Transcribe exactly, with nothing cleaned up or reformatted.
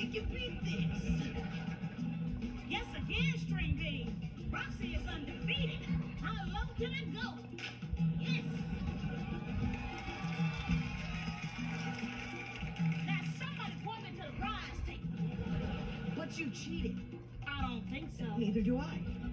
think you beat this? Yes, again, String Bean. Roxy is undefeated. How low can it go? Yes. Now somebody point me to the prize table. But you cheated. I don't think so. Neither do I.